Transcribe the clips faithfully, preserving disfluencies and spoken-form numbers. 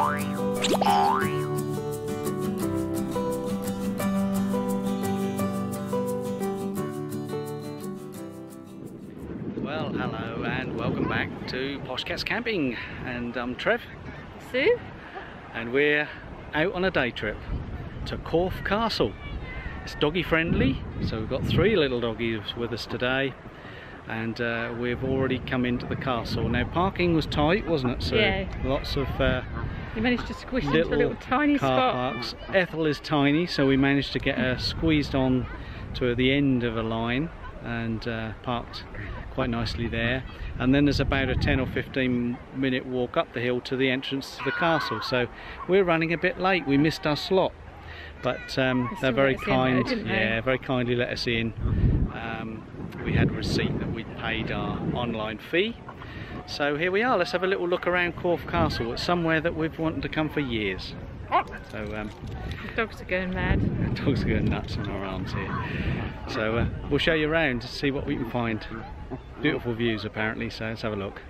Well, hello and welcome back to Posh Cats Camping, and I'm Trev. Sue. And we're out on a day trip to Corfe Castle. It's doggy friendly, so we've got three little doggies with us today, and uh, we've already come into the castle. Now parking was tight, wasn't it, Sue? Yeah. Lots of uh, You managed to squish little into a little tiny car spot. parks. Ethel is tiny, so we managed to get her squeezed on to the end of a line and uh, parked quite nicely there. And then there's about a ten or fifteen minute walk up the hill to the entrance to the castle, so we're running a bit late. We missed our slot, but um, They they're very still let us in kind. though, didn't they? Yeah, very kindly let us in. Um, we had a receipt that we'd paid our online fee, so here we are. Let's have a little look around Corfe Castle. It's somewhere that we've wanted to come for years. So um, The dogs are going mad. the dogs are going nuts on our arms here. So uh, we'll show you around to see what we can find. Beautiful views apparently, so let's have a look.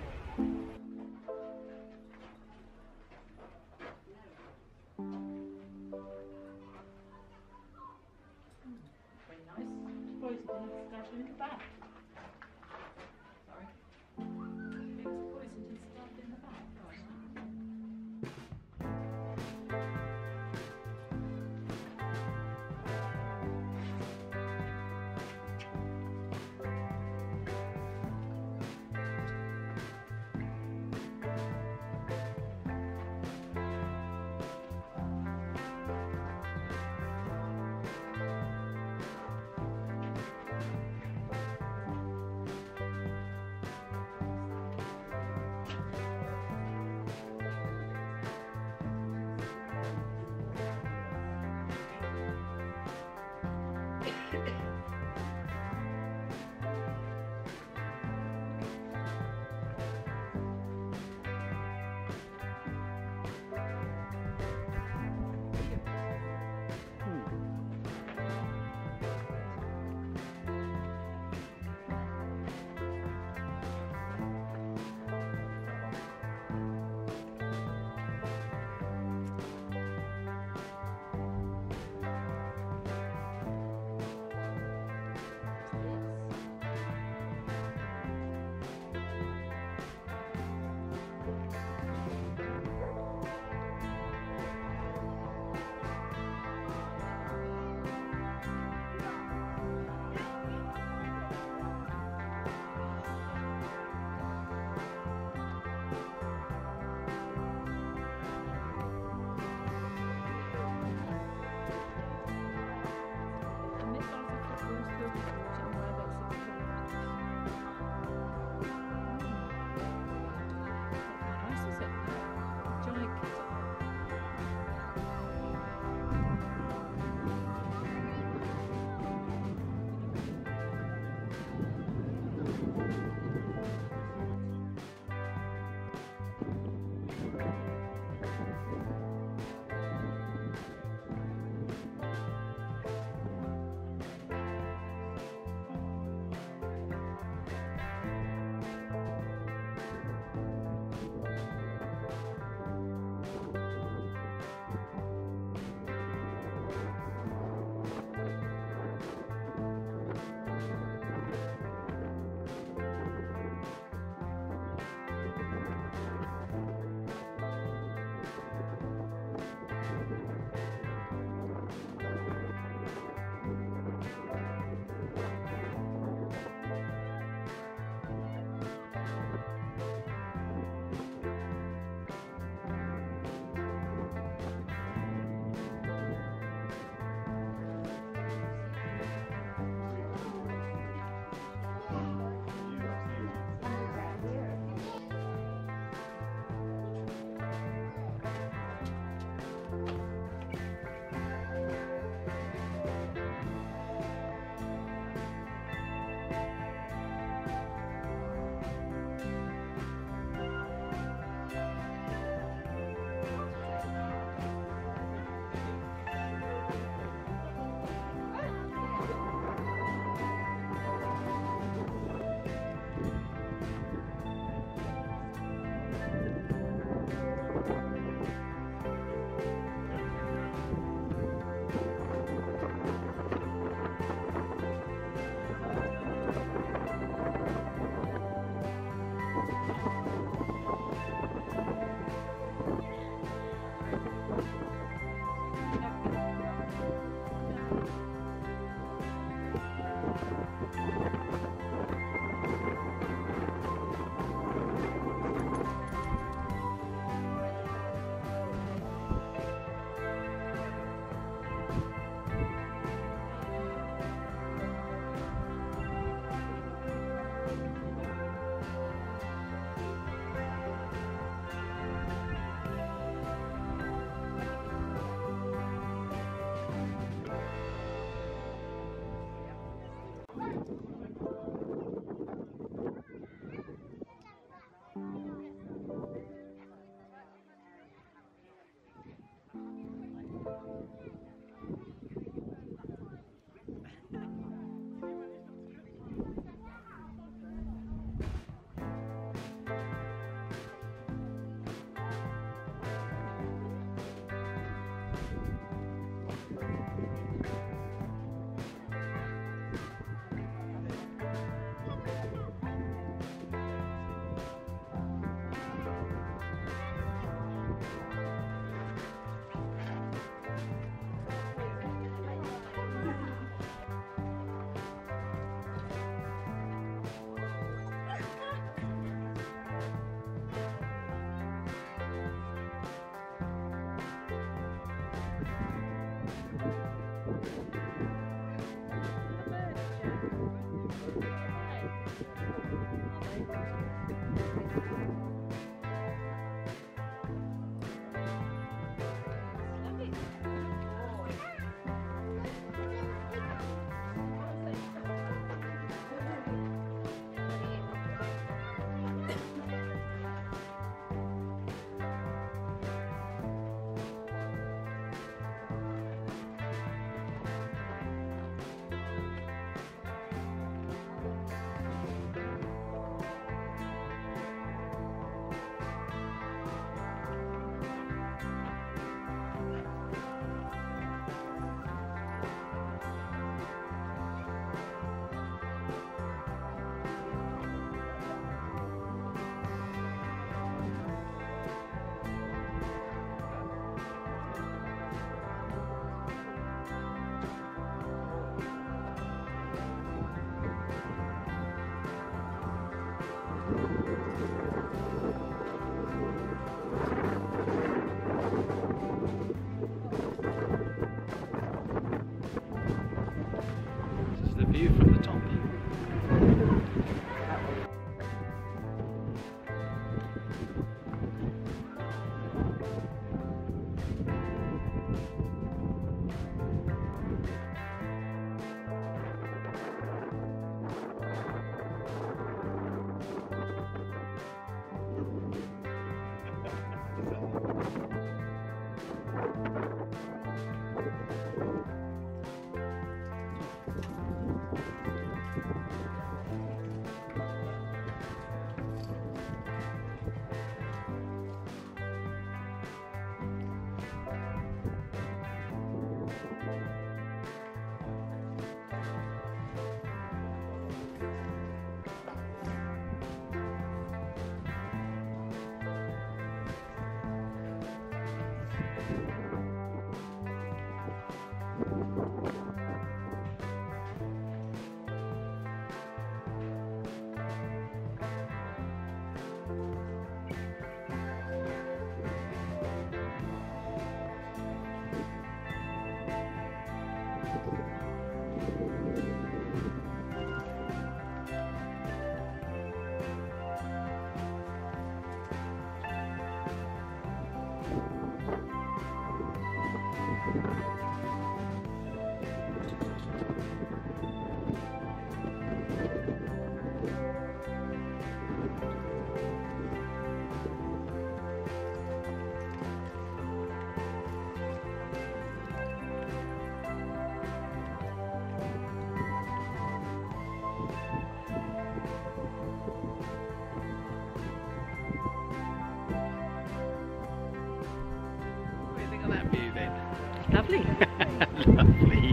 Lovely. Lovely.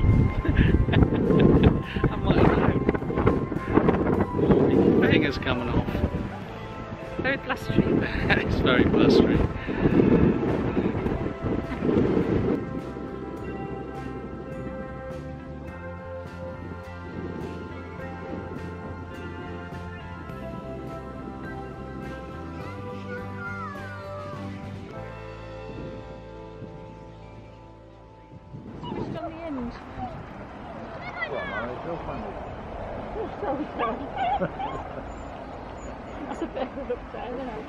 I might have known. The finger's coming off. Very blustery. It's very blustery. That's a better look there, isn't it?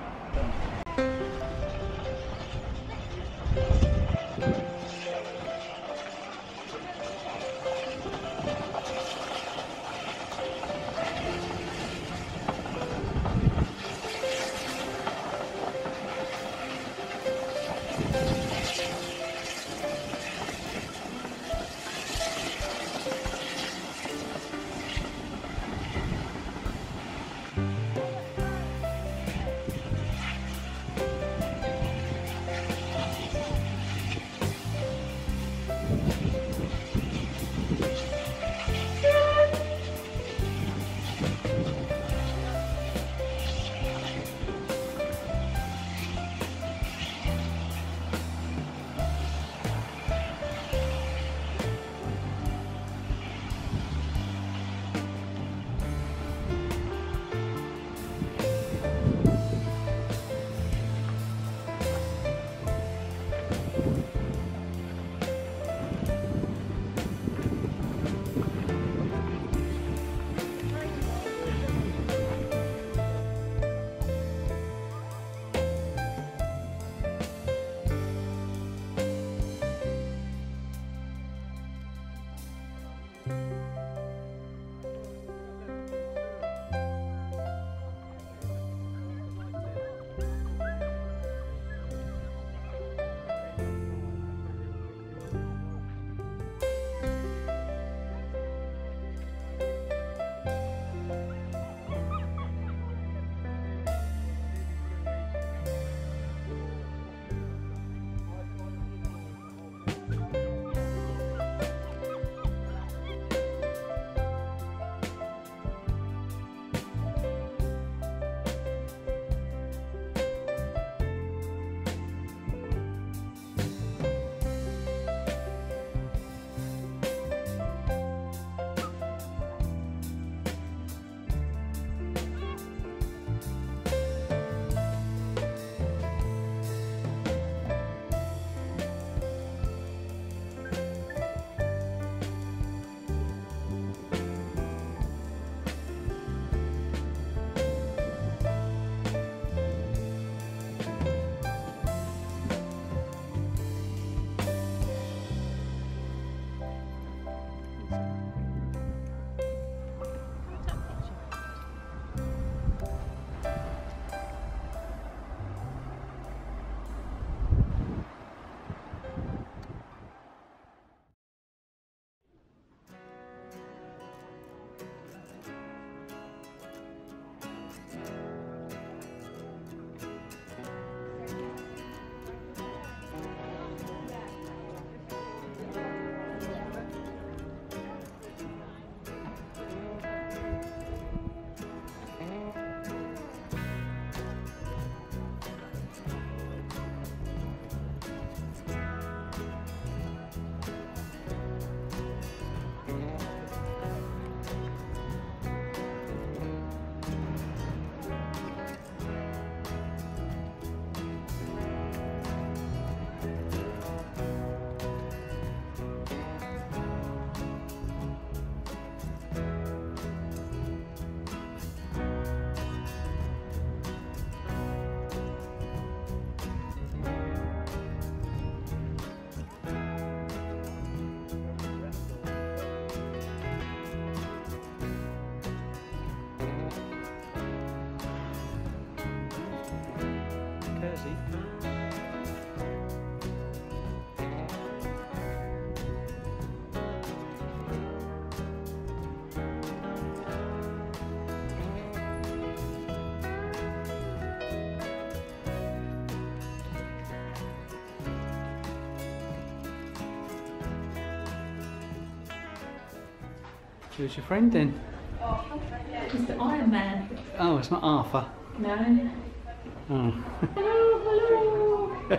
Who's your friend then? Mister Iron Man. Oh, it's not Arthur. No. Oh. Hello, hello.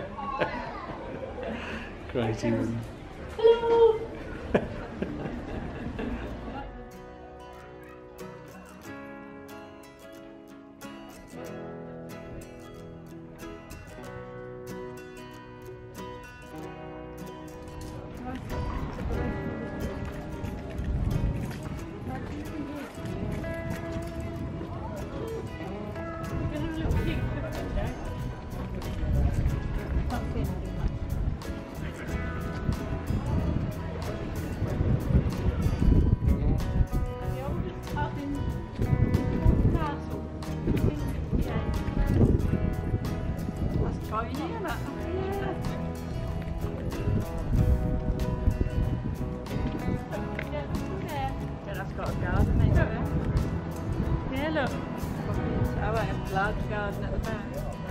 Crazy one. Hello. Yeah, look. Oh, I have a large garden at the back.